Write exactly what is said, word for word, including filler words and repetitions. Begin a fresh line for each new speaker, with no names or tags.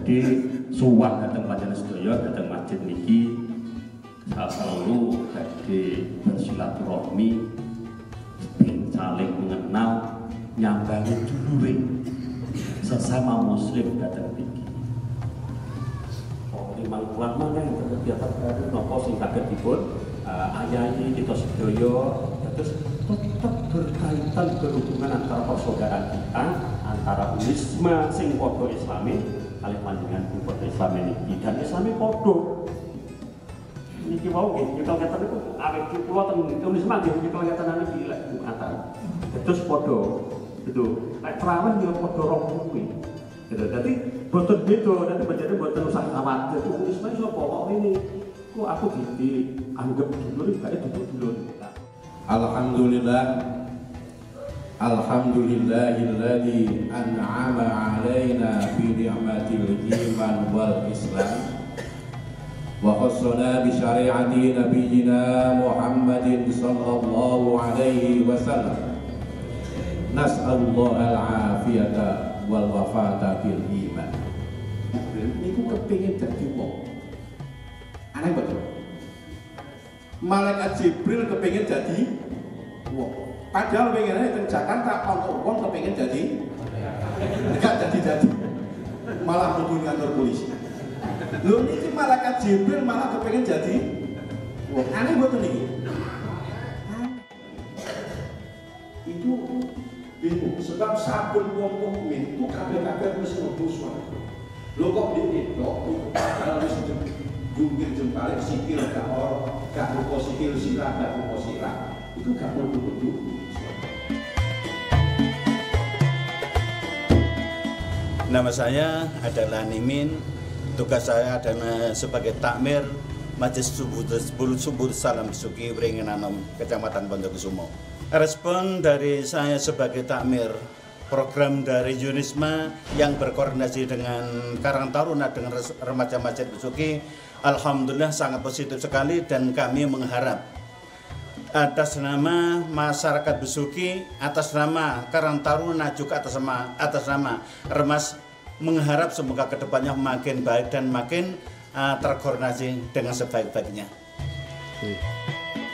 Jadi suwan datang panjenengan sedaya datang masjid niki selalu badhe bersilaturahmi, saling mengenal, nyambangi dulure sesama muslim datang niki. Oh, limang bulan mana yang kegiatan baru nopo sing saged dipun ayahi kita sedaya terus tetap berkaitan berhubungan antara persaudaraan kita antara unisme sing padha islami kali panjenengan padha islami niki dan islami padha niki wau nggih kita ngeten niku awet kula ten unisme nggih kita ngeten niki lek bukan terus padha gitu lek terawih yo padha rong kuwi gitu dadi boten beda dadi menjadi boten usah khawatir unisme sapa kok ini kok aku dianggap dulur bae duduk dulur.
Alhamdulillah Alhamdulillahilladzi an'ama 'alaina bi ni'matil iman wal islam wa khassana bi syari'ati nabiyyina Muhammadin sallallahu alaihi wasallam. Nas'alullah al-afiyata wal wafata fil iman. Niku kepengin dadi wong. Aneh betul. Malaikat Jibril kepengin jadi wong. Padahal pengennya di Jakarta untuk wong kepengin jadi enggak jadi-jadi. Malah mlebu kantor polisi. Lho niki malaikat Jibril malah kepengin jadi wong. Aneh betul niki. Itu bingung sebab sabun wong mukmin itu kabeh-kabeh wis mlebu swarga. Lho kok dikok kalau wis jungkir jempalik sikil gak or gak ruko sikil sirah gak ruko sirah itu gak mau duduk.
Nama saya adalah Nimin, tugas saya adalah sebagai takmir Majelis Subuh Salam Besuki Wringenanom Kecamatan Pondokusumo. Respon dari saya sebagai takmir program dari Unisma yang berkoordinasi dengan Karang Taruna dengan remaja Masjid Besuki, alhamdulillah sangat positif sekali dan kami mengharap atas nama masyarakat Besuki, atas nama Karang Taruna juga atas nama atas nama Remas mengharap semoga kedepannya makin baik dan makin uh, terkoordinasi dengan sebaik-baiknya.